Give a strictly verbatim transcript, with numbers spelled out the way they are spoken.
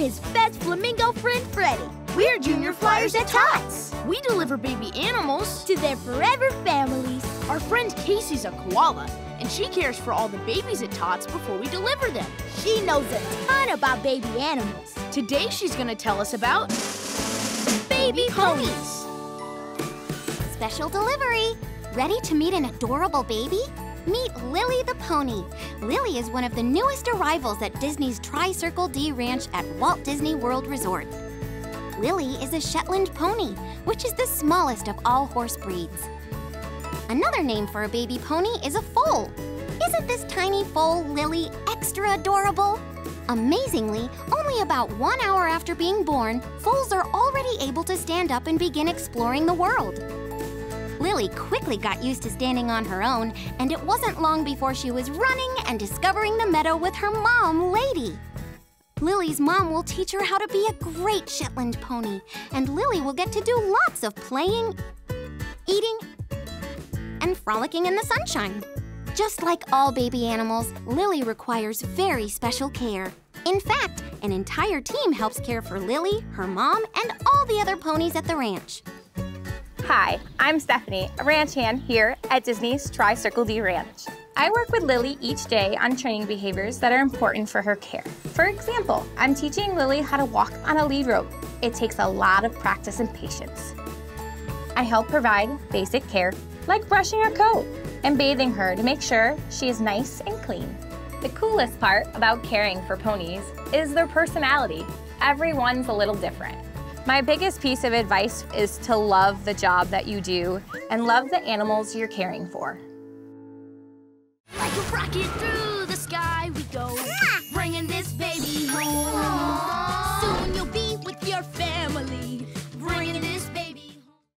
his best flamingo friend, Freddie. We're Junior Flyers at Tots. We deliver baby animals to their forever families. Our friend Casey's a koala, and she cares for all the babies at Tots before we deliver them. She knows a ton about baby animals. Today she's gonna tell us about baby ponies. Special delivery. Ready to meet an adorable baby? Meet Lily the pony. Lily is one of the newest arrivals at Disney's Tri-Circle D Ranch at Walt Disney World Resort. Lily is a Shetland pony, which is the smallest of all horse breeds. Another name for a baby pony is a foal. Isn't this tiny foal, Lily, extra adorable? Amazingly, only about one hour after being born, foals are already able to stand up and begin exploring the world. Lily quickly got used to standing on her own, and it wasn't long before she was running and discovering the meadow with her mom, Lady. Lily's mom will teach her how to be a great Shetland pony, and Lily will get to do lots of playing, eating, and frolicking in the sunshine. Just like all baby animals, Lily requires very special care. In fact, an entire team helps care for Lily, her mom, and all the other ponies at the ranch. Hi, I'm Stephanie, a ranch hand here at Disney's Tri-Circle D Ranch. I work with Lily each day on training behaviors that are important for her care. For example, I'm teaching Lily how to walk on a lead rope. It takes a lot of practice and patience. I help provide basic care like brushing her coat and bathing her to make sure she is nice and clean. The coolest part about caring for ponies is their personality. Everyone's a little different. My biggest piece of advice is to love the job that you do and love the animals you're caring for. Like a rocket through